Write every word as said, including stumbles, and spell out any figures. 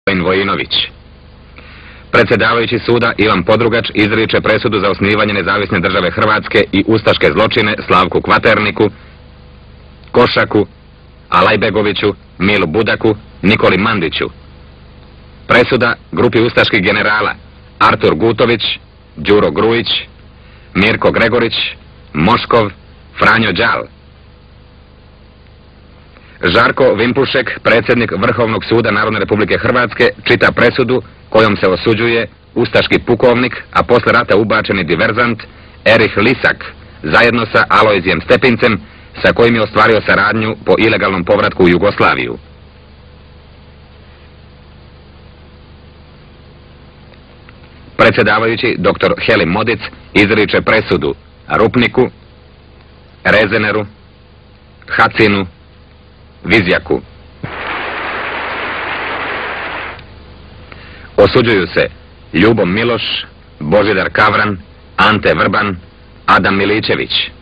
Vojinović. Predsjedavajući suda Ivan Podrugač izriče presudu za osnivanje nezavisne države Hrvatske i ustaške zločine Slavku Kvaterniku, Košaku, Alajbegoviću, Milu Budaku, Nikoli Mandiću. Presuda grupi ustaških generala Artur Gutović, Đuro Grujić, Mirko Gregorić, Moškov, Franjo Đal. Žarko Vimpušek, predsjednik Vrhovnog suda Narodne Republike Hrvatske, čita presudu kojom se osuđuje ustaški pukovnik, a posle rata ubačeni diverzant Erich Lisak, zajedno sa Alojzijem Stepincem, sa kojim je ostvario saradnju po ilegalnom povratku u Jugoslaviju. Predsjedavajući doktor Helim Modic izriče presudu Rupniku, Rezeneru, Hacinu, Vizjaku. Osuđuju se Ljubo Miloš, Božidar Kavran, Ante Vrban, Adam Miličević.